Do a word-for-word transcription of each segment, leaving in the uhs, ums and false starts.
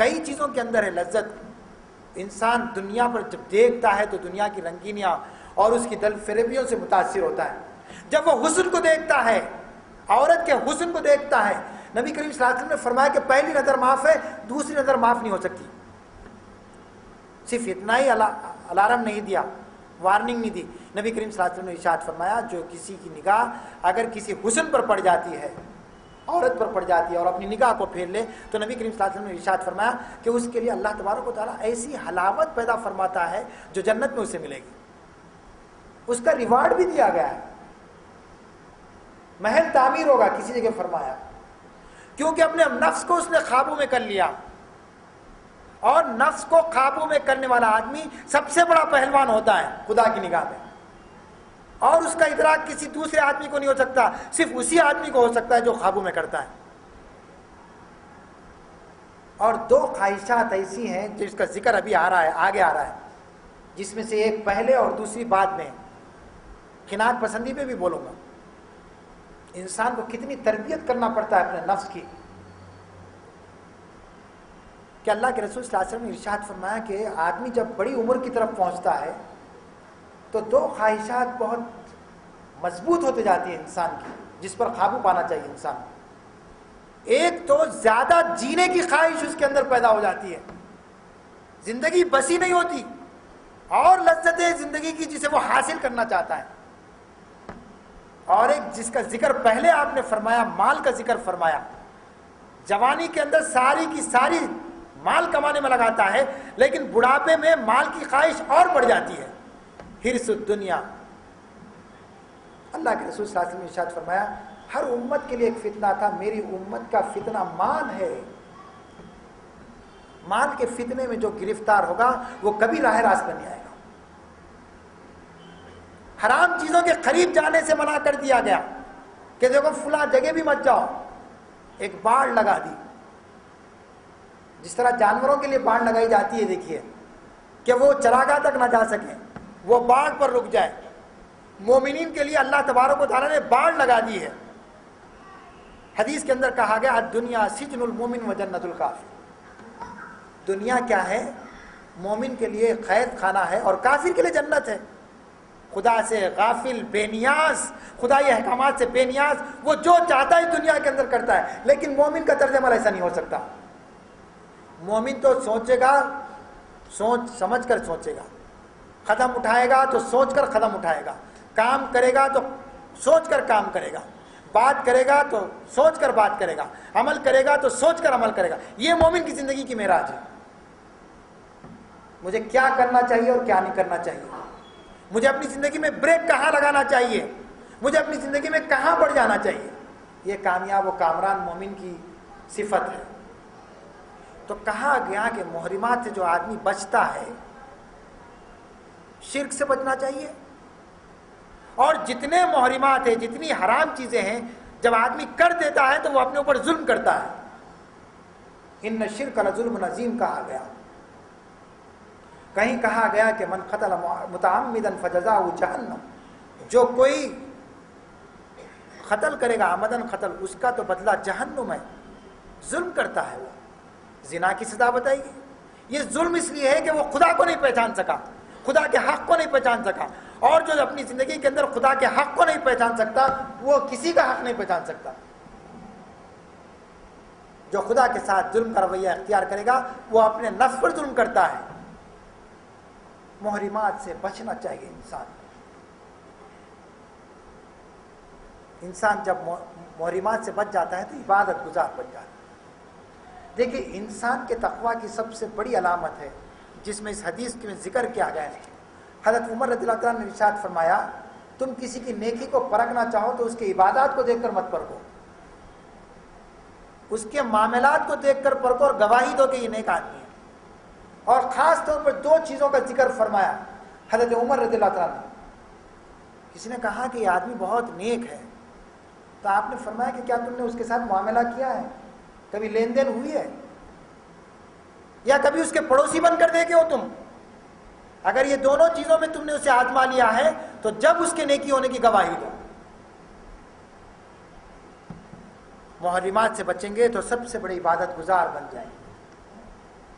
کئی چیزوں کے اندر ہے لذت. انسان دنیا پر جب دیکھتا ہے تو دنیا کی رنگینیاں اور اس کی دل فریبیوں سے متاثر ہوتا ہے. جب وہ حسن کو دیکھتا ہے, عورت کے حسن کو دیکھتا ہے, نبی کریم صلی اللہ علیہ وسلم نے فرمایا کہ پہلی نظر معاف ہے, دوسری نظر معاف نہیں ہو سکتی. صرف اتنا ہی الارم نہیں دیا, وارننگ نہیں دی. نبی کریم صلی اللہ علیہ وسلم نے ارشاد فرمایا جو کسی کی نگاہ اگر کسی حسن پر پڑ جاتی ہے, عورت پر پڑ جاتی ہے اور اپنی نگاہ کو پھیر لے, تو نبی کریم صلی اللہ علیہ وسلم نے ارشاد فرمایا کہ اس کے لیے اللہ تبارک و تعالیٰ ایسی حلاوت پیدا فرماتا ہے جو جنت میں اسے ملے گی. اس کا ریوارڈ بھی دیا گیا ہے, محل تعمیر ہوگا کسی جگہ فرمایا, کیونکہ اپنے نفس کو اس نے قابو میں کر لیا. اور نفس کو قابو میں کرنے والا آدمی سب سے بڑا پہلوان ہوتا ہے خدا کی نگاہ میں, اور اس کا ادراک کسی دوسرے آدمی کو نہیں ہو سکتا, صرف اسی آدمی کو ہو سکتا ہے جو قابو میں کرتا ہے. اور دو خواہشات ایسی ہیں جس کا ذکر ابھی آ رہا ہے, آگے آ رہا ہے, جس میں سے ایک پہلے اور دوسری بعد میں. قناعت پسندی پہ بھی بولوں گا. انسان کو کتنی تربیت کرنا پڑتا ہے اپنے نفس کی, کہ اللہ کے رسول صلی اللہ علیہ وسلم نے ارشاد فرمایا کہ آدمی جب بڑی عمر کی طرف پہنچتا ہے تو دو خواہشات بہت مضبوط ہوتے جاتی ہیں انسان کی, جس پر قابو پانا چاہیے انسان. ایک تو زیادہ جینے کی خواہش اس کے اندر پیدا ہو جاتی ہے, زندگی بسی نہیں ہوتی, اور لذت زندگی کی جسے وہ حاصل کرنا چاہتا ہے. اور ایک جس کا ذکر پہلے آپ نے فرمایا, مال کا ذکر فرمایا. جوانی کے اندر ساری کی ساری مال کمانے میں لگاتا ہے, لیکن بڑھاپے میں مال کی خواہش اور بڑھ جاتی ہے, حرص الدنیا. اللہ کے رسول صلی اللہ علیہ وسلم نے ارشاد فرمایا ہر امت کے لیے ایک فتنہ تھا, میری امت کا فتنہ مال ہے. مال کے فتنے میں جو گرفتار ہوگا وہ کبھی راہ راست پر نہیں آئے گا. حرام چیزوں کے قریب جانے سے منع کر دیا گیا کہ دیکھو فلاں جگہ بھی مت جاؤ. ایک باڑ لگا دی, جس طرح جانوروں کے لیے باڑ لگائی جاتی ہے, دیکھیے کہ وہ چراگاہ تک نہ جا سکیں, وہ باڑ پر رک جائے. مومنین کے لیے اللہ تبارک و تعالیٰ نے باڑ لگا دی ہے. حدیث کے اندر کہا گیا دنیا سجن المومن و جنت الکافر. دنیا کیا ہے؟ مومن کے لیے قید خانہ ہے اور کافر کے لیے جنت ہے. خدا سے غافل, بے نیاز, خدائی احکامات سے بے نیاز, وہ جو چاہتا ہے دنیا کے اندر کرتا ہے. لیکن مومن کا طرز عمل ایسا نہیں ہو سکتا. مومن تو سوچے گا, سوچ سمجھ کر سوچے گا, قدم اٹھائے گا تو سوچ کر قدم اٹھائے گا, کام کرے گا تو سوچ کر کام کرے گا, بات کرے گا تو سوچ کر بات کرے گا, عمل کرے گا تو سوچ کر عمل کرے گا. یہ مومن کی زندگی کی معراج ہے. مجھے کیا کرنا چاہیے اور کیا نہیں کرنا چاہیے, مجھے اپنی زندگی میں بریک کہاں لگانا چاہیے, مجھے اپنی زندگی میں کہاں بڑھ جانا چاہیے. یہ کامیاب و کامران مومن کی صفت ہے. تو کہا گیا کہ محرمات سے جو آدمی بچتا ہے, شرک سے بچنا چاہیے. اور جتنے محرمات ہیں, جتنی حرام چیزیں ہیں, جب آدمی کر دیتا ہے تو وہ اپنے اوپر ظلم کرتا ہے. ان شرک لظلم عظیم کہا گیا. کہیں کہا گیا کہ من قتل متعمدا فجزاؤ جہنم, جو کوئی قتل کرے گا عمدن قتل, اس کا تو بدلہ جہنم ہے. ظلم کرتا ہے وہ. زنا کی سزا بتائی گئی. یہ ظلم اس لیے ہے کہ وہ خدا کو نہیں پہچان سکا, خدا کے حق کو نہیں پہچان سکا, اور جو اپنی زندگی کے اندر خدا کے حق کو نہیں پہچان سکتا وہ کسی کا حق نہیں پہچان سکتا. جو خدا کے ساتھ ظلم کا رویہ اختیار کرے گا وہ اپنے نفس پر ظلم کرتا ہے. محرمات سے بچنا چاہیے انسان. انسان جب محرمات سے بچ جاتا ہے تو عبادت گزار بن جاتا ہے. دیکھیے انسان کے تقویٰ کی سب سے بڑی علامت ہے جس میں اس حدیث میں ذکر کیا گیا ہے. حضرت عمر رضی اللہ عنہ نے ارشاد فرمایا تم کسی کی نیکی کو پرکھنا چاہو تو اس کے عبادات کو دیکھ کر مت پرکھو, اس کے معاملات کو دیکھ کر پرکھو اور گواہی دو کہ یہ نیک آدمی ہے. اور خاص طور پر دو چیزوں کا ذکر فرمایا حضرت عمر رضی اللہ عنہ نے. کسی نے کہا کہ یہ آدمی بہت نیک ہے, تو آپ نے فرمایا کہ کیا تم نے اس کے ساتھ معاملہ کیا ہے, کبھی لین دین ہوئی ہے, یا کبھی اس کے پڑوسی بن کر دیکھے ہو تم؟ اگر یہ دونوں چیزوں میں تم نے اسے آزما لیا ہے تو جب اس کے نیکی ہونے کی گواہی دو. محرمات سے بچیں گے تو سب سے بڑے عبادت گزار بن جائیں.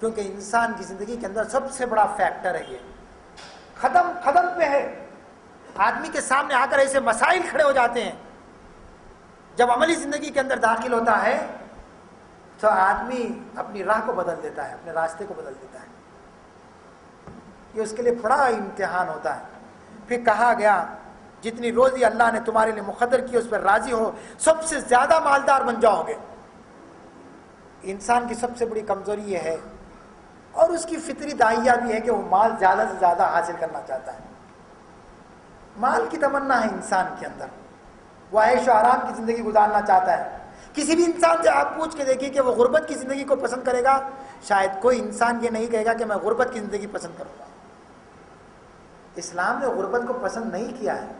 کیونکہ انسان کی زندگی کے اندر سب سے بڑا فیکٹر ہے یہ، ختم ختم پہ ہے۔ آدمی کے سامنے آ کر ایسے مسائل کھڑے ہو جاتے ہیں، جب عملی زندگی کے اندر داخل ہوتا ہے تو آدمی اپنی راہ کو بدل دیتا ہے، اپنے راستے کو بدل دیتا ہے۔ یہ اس کے لیے بڑا امتحان ہوتا ہے۔ پھر کہا گیا جتنی روزی اللہ نے تمہارے لیے مقدر کی اس پر راضی ہو، سب سے زیادہ مالدار بن جاؤ گے۔ انسان کی سب سے بڑی کمزوری یہ ہے، اور اس کی فطری داہیہ بھی ہے کہ وہ مال زیادہ سے زیادہ حاصل کرنا چاہتا ہے۔ مال کی تمنا ہے انسان کے اندر، وہ عیش و آرام کی زندگی گزارنا چاہتا ہے۔ کسی بھی انسان سے آپ پوچھ کے دیکھیے کہ وہ غربت کی زندگی کو پسند کرے گا، شاید کوئی انسان یہ نہیں کہے گا کہ میں غربت کی زندگی پسند کروں گا۔ اسلام نے غربت کو پسند نہیں کیا ہے۔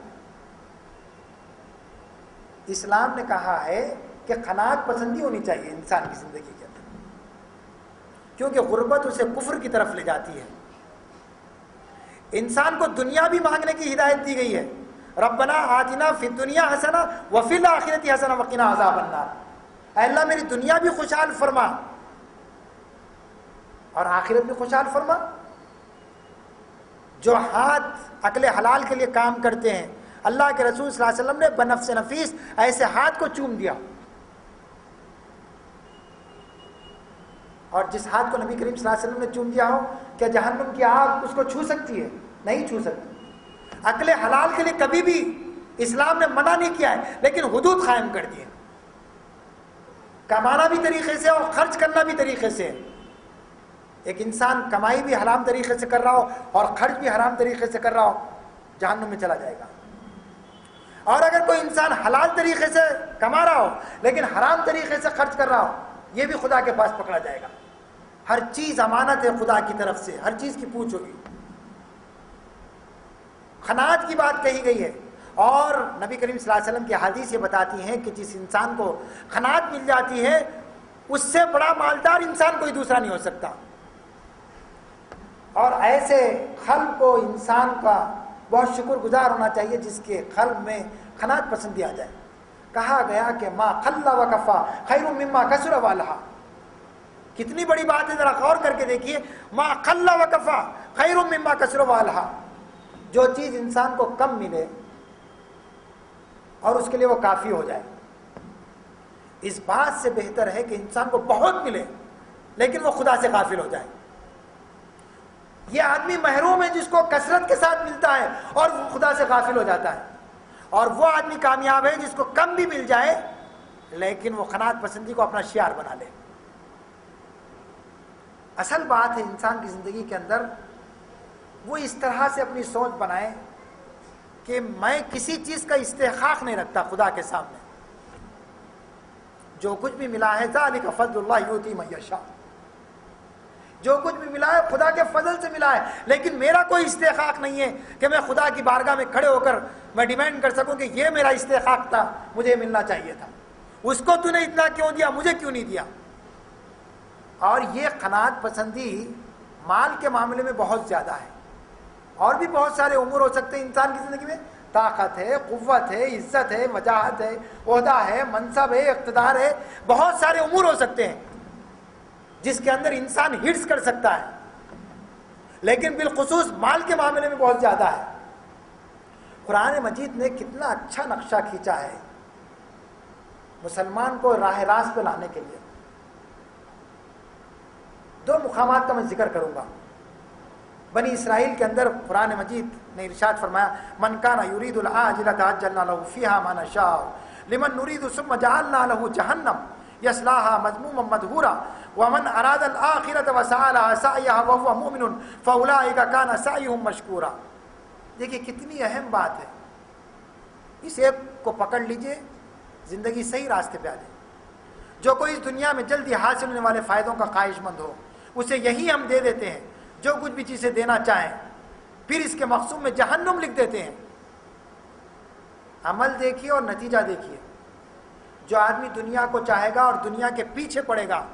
اسلام نے کہا ہے کہ قناعت پسندی ہونی چاہیے انسان کی زندگی کے اندر، کیونکہ غربت اسے کفر کی طرف لے جاتی ہے۔ انسان کو دنیا بھی مانگنے کی ہدایت دی گئی ہے، ربنا آتنا فی الدنیا حسنہ وفی الآخرۃ حسنہ وقنا عذاب النار۔ اے اللہ میری دنیا بھی خوشحال فرما اور آخرت بھی خوشحال فرما۔ جو ہاتھ عقل حلال کے لیے کام کرتے ہیں، اللہ کے رسول صلی اللہ علیہ وسلم نے بنفس نفیس ایسے ہاتھ کو چوم دیا، اور جس ہاتھ کو نبی کریم صلی اللہ علیہ وسلم نے چوم دیا ہو، کیا جہنم کی آگ اس کو چھو سکتی ہے؟ نہیں چھو سکتی۔ عقل حلال کے لیے کبھی بھی اسلام نے منع نہیں کیا ہے، لیکن حدود قائم کر دی ہے۔ کمانا بھی طریقے سے اور خرچ کرنا بھی طریقے سے۔ ایک انسان کمائی بھی حرام طریقے سے کر رہا ہو اور خرچ بھی حرام طریقے سے کر رہا ہو، جہنم میں چلا جائے گا۔ اور اگر کوئی انسان حلال طریقے سے کما رہا ہو لیکن حرام طریقے سے خرچ کر رہا ہو، یہ بھی خدا کے پاس پکڑا جائے گا۔ ہر چیز امانت ہے خدا کی طرف سے، ہر چیز کی پوچھ ہوگی۔ قناعت کی بات کہی گئی ہے، اور نبی کریم صلی اللہ علیہ وسلم کی حدیث یہ بتاتی ہیں کہ جس انسان کو قناعت مل جاتی ہے، اس سے بڑا مالدار انسان کوئی دوسرا نہیں ہو سکتا۔ اور ایسے قلب کو انسان کا بہت شکر گزار ہونا چاہیے جس کے قلب میں قناعت پسندی آ جائے۔ کہا گیا کہ ما قل و کفا خیر مما کثر و الہا۔ کتنی بڑی بات ہے، ذرا غور کر کے دیکھیے۔ ما قل و کفا خیر مما کثر و الہا، جو چیز انسان کو کم ملے اور اس کے لیے وہ کافی ہو جائے، اس بات سے بہتر ہے کہ انسان کو بہت ملے لیکن وہ خدا سے غافل ہو جائے۔ یہ آدمی محروم ہے جس کو کثرت کے ساتھ ملتا ہے اور وہ خدا سے غافل ہو جاتا ہے، اور وہ آدمی کامیاب ہے جس کو کم بھی مل جائے لیکن وہ قناعت پسندی کو اپنا شعار بنا لے۔ اصل بات ہے انسان کی زندگی کے اندر وہ اس طرح سے اپنی سوچ بنائے کہ میں کسی چیز کا استحقاق نہیں رکھتا خدا کے سامنے، جو کچھ بھی ملا ہے ذالک فضل اللہ یؤتی من یشاء، جو کچھ بھی ملا ہے خدا کے فضل سے ملا ہے، لیکن میرا کوئی استحقاق نہیں ہے کہ میں خدا کی بارگاہ میں کھڑے ہو کر میں ڈیمانڈ کر سکوں کہ یہ میرا استحقاق تھا، مجھے ملنا چاہیے تھا، اس کو تو نے اتنا کیوں دیا، مجھے کیوں نہیں دیا۔ اور یہ قناعت پسندی مال کے معاملے میں بہت زیادہ ہے، اور بھی بہت سارے امور ہو سکتے ہیں انسان کی زندگی میں، طاقت ہے، قوت ہے، عزت ہے، وجاہت ہے، عہدہ ہے، منصب ہے، اقتدار ہے، بہت سارے امور ہو سکتے ہیں جس کے اندر انسان ہرس کر سکتا ہے، لیکن بالخصوص مال کے معاملے میں بہت زیادہ ہے۔ قرآن مجید نے کتنا اچھا نقشہ کھینچا ہے مسلمان کو راہ راست پہ لانے کے لیے۔ دو مقامات کا میں ذکر کروں گا۔ بنی اسرائیل کے اندر قرآن مجید نے ارشاد فرمایا من کان یرید العاجلۃ عجلنا له فیہا ما نشاء لمن نرید ثم جعلنا له جہنم یصلاها مذموما مدحورا ومن اراد الآخرۃ وسعى لها سعیها وهو مؤمن فاولئک کان سعیهم مشکورا۔ دیکھیے کتنی اہم بات ہے، اس ایک کو پکڑ لیجئے، زندگی صحیح راستے پہ آ جائے۔ جو کوئی اس دنیا میں جلدی حاصل ہونے والے فائدوں کا خواہش مند ہو اسے یہی ہم دے دیتے ہیں، جو کچھ بھی چیزیں دینا چاہیں، پھر اس کے مقصود میں جہنم لکھ دیتے ہیں۔ عمل دیکھیے اور نتیجہ دیکھیے۔ جو آدمی دنیا کو چاہے گا اور دنیا کے پیچھے پڑے گا،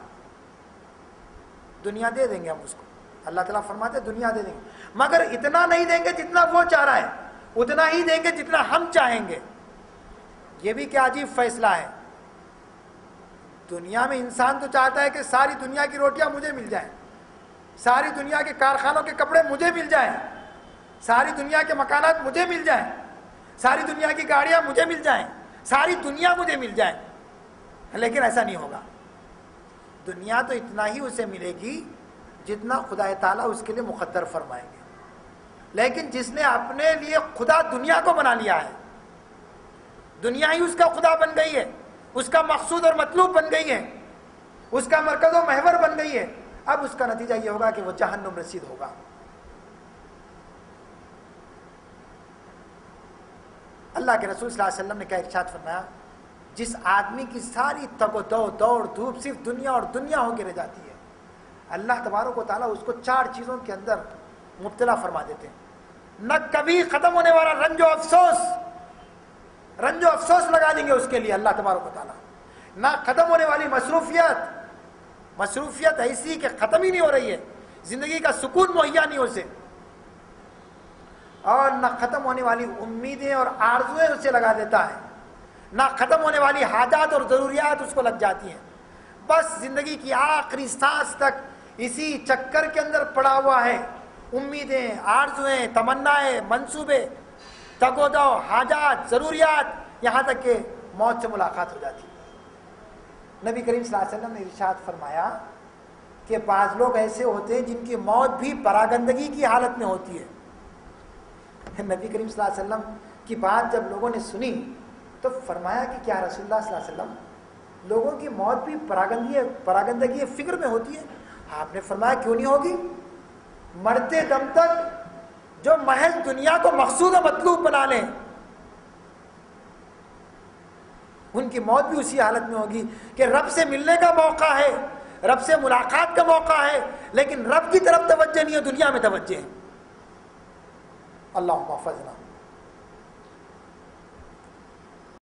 دنیا دے دیں گے ہم اس کو، اللہ تعالیٰ فرماتے ہیں دنیا دے دیں گے، مگر اتنا نہیں دیں گے جتنا وہ چاہ رہا ہے، اتنا ہی دیں گے جتنا ہم چاہیں گے۔ یہ بھی کیا عجیب فیصلہ ہے۔ دنیا میں انسان تو چاہتا ہے کہ ساری دنیا کی روٹیاں مجھے مل جائیں، ساری دنیا کے کارخانوں کے کپڑے مجھے مل جائیں، ساری دنیا کے مکانات مجھے مل جائیں، ساری دنیا کی گاڑیاں مجھے مل جائیں، ساری دنیا مجھے مل جائے، لیکن ایسا نہیں ہوگا۔ دنیا تو اتنا ہی اسے ملے گی جتنا خدا تعالیٰ اس کے لیے مقدر فرمائیں گے، لیکن جس نے اپنے لیے خدا دنیا کو بنا لیا ہے، دنیا ہی اس کا خدا بن گئی ہے، اس کا مقصود اور مطلوب بن گئی ہے، اس کا مرکز و محور بن گئی ہے، اب اس کا نتیجہ یہ ہوگا کہ وہ جہنم رسید ہوگا۔ اللہ کے رسول صلی اللہ علیہ وسلم نے کیا ارشاد فرمایا، جس آدمی کی ساری تگ و دو دوڑ دھوپ صرف دنیا اور دنیا ہو کے رہ جاتی ہے، اللہ تبارک و تعالیٰ اس کو چار چیزوں کے اندر مبتلا فرما دیتے ہیں۔ نہ کبھی ختم ہونے والا رنج و افسوس، رنج و افسوس لگا دیں گے اس کے لیے اللہ تبارک و تعالیٰ، نہ ختم ہونے والی مصروفیت، مصروفیت ایسی کہ ختم ہی نہیں ہو رہی ہے، زندگی کا سکون مہیا نہیں اسے، اور نہ ختم ہونے والی امیدیں اور آرزویں اسے لگا دیتا ہے، نہ ختم ہونے والی حاجات اور ضروریات اس کو لگ جاتی ہیں، بس زندگی کی آخری سانس تک اسی چکر کے اندر پڑا ہوا ہے، امیدیں، آرزویں، تمنائیں، منصوبے، تگ و دو، حاجات، ضروریات، یہاں تک کہ موت سے ملاقات ہو جاتی ہے۔ نبی کریم صلی اللہ علیہ وسلم نے ارشاد فرمایا کہ بعض لوگ ایسے ہوتے ہیں جن کی موت بھی پراگندگی کی حالت میں ہوتی ہے۔ نبی کریم صلی اللہ علیہ وسلم کی بات جب لوگوں نے سنی تو فرمایا کہ کیا رسول اللہ صلی اللہ علیہ وسلم، لوگوں کی موت بھی پراگندگی پراگندگی فکر میں ہوتی ہے؟ آپ نے فرمایا کیوں نہیں ہوگی، مرتے دم تک جو محض دنیا کو مقصود و مطلوب بنا لیں ان کی موت بھی اسی حالت میں ہوگی کہ رب سے ملنے کا موقع ہے، رب سے ملاقات کا موقع ہے، لیکن رب کی طرف توجہ نہیں ہے، دنیا میں توجہ ہے۔ اللہم احفظنا۔